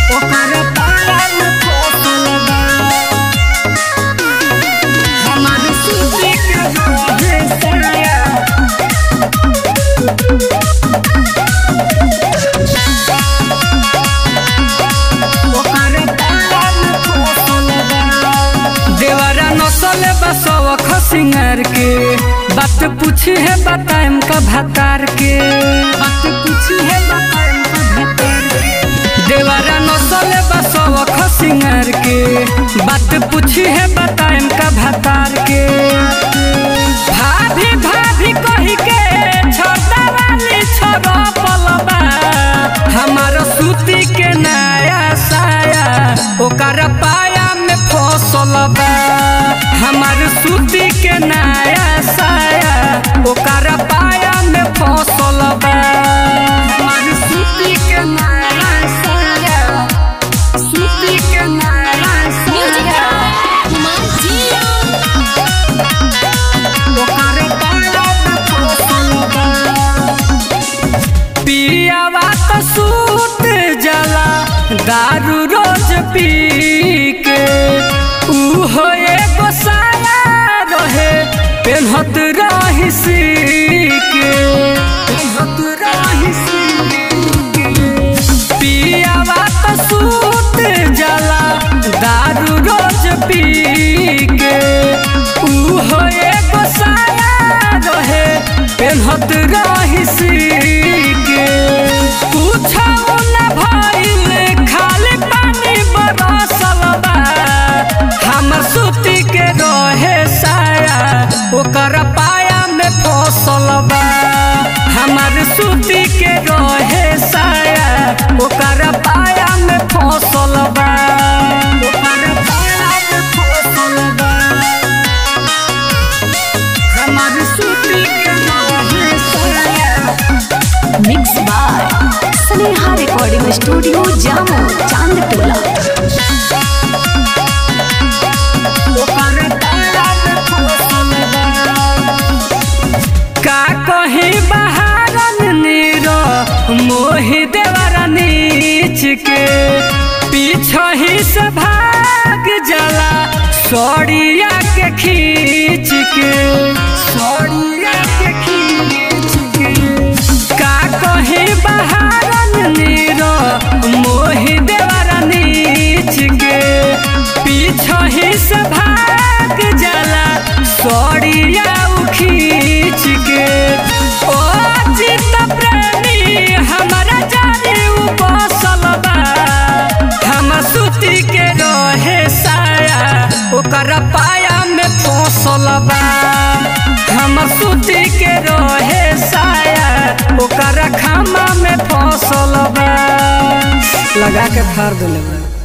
ओकर पाया में फसल बा हमार सूती के रहे साया ओकर पाया में फसल बा देवरा नसल बसव खसिंगार के बात पूछी है बताएम का भतार के बात पूछी है बताएम का भतार के देवरा नसल बसव खसिंगार के बात पूछी है बताएम का भतार के भाभी भाभी कही के छोटा वाली छोरा पलबा हमारा सूती के नया साया ओकर पाया में फसल बा हमार सूती के नया साया ओकर पाया में फसल बा हमार सूती के नया साया सूती के नया साया ओकर पाया में फसल बा पियावा तो सूत जला दारू रोज पी के उहो एगो साया रहे पेन्हत रही सी के पियावा तो सूत जला दारू रोज पी के उहो एगो साया रहे पेन्हत रही सी के पूछो न भइल खाली पानी बरसल बा हमर सूती के रहे साया ओकर पाया में फसल बा हमर सूती के रहे साया ओकर पाया में फसल बा ओकर पाया में फसल बा हमर सूती के रहे साया mix by Sneha recording studio जामो चांदटोला का कहीं बहारन नीरो मोहि देवरा नीच के पीछे ही से भाग जला सौड़िया के खींच के सौड़िया के खींच के का कहीं बहारन नीरो मोहि देवरा नीच के पीछे ही से भाग जला सौड़िया खींच के ओ चित प्रेमी हमारा जाने बसल बा हम सूती के रहे साया ओकर पाया में फसल बा हम सूती के रहे साया ओकर खामा में फसल बा लगा के फाड़ देले बा।